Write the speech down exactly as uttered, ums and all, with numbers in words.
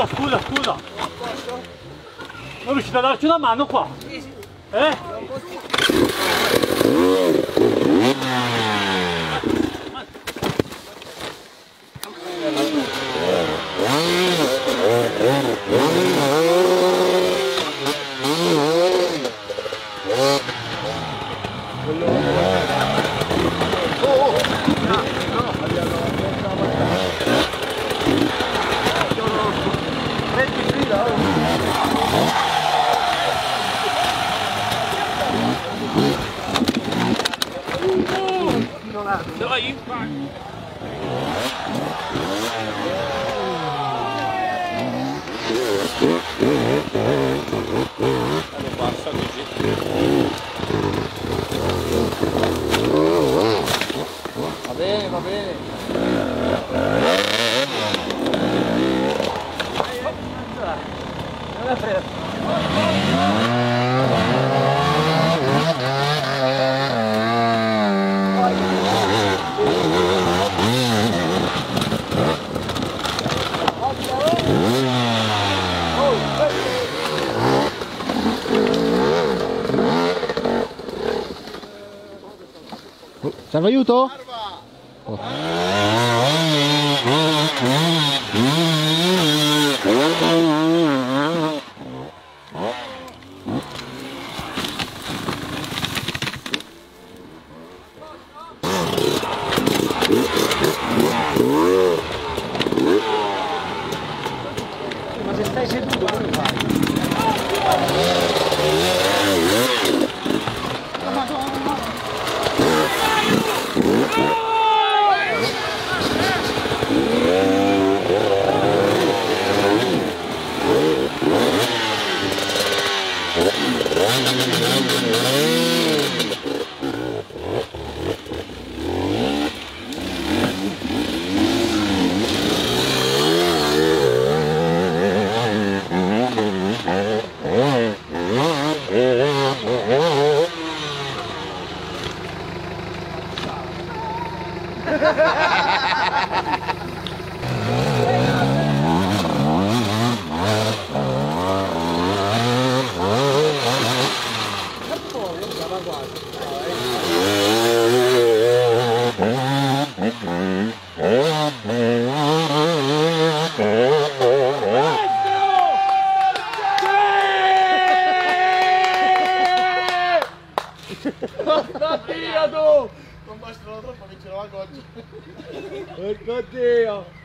scusa, scusa, scusa. Non riuscite a darci una mano qua? Eh? Dai! Passa così. Va bene, va bene. Non è freddo. Serve aiuto? Oh. Ma se stai seduto come fai? Oddio tu! Non bastano troppo, vincerò la goccia. Oddio!